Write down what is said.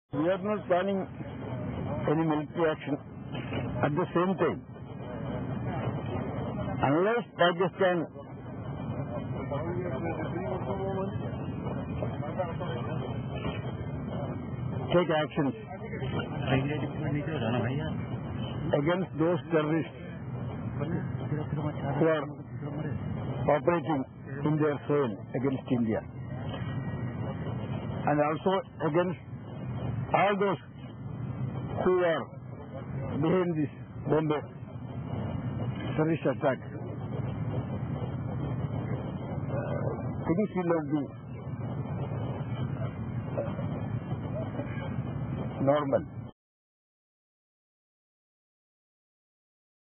We are not planning any military action. At the same time, unless Pakistan take actions against those terrorists who are operating in their soil against India, and also against all those who are behind this Bombay terrorist attack, things will not be normal.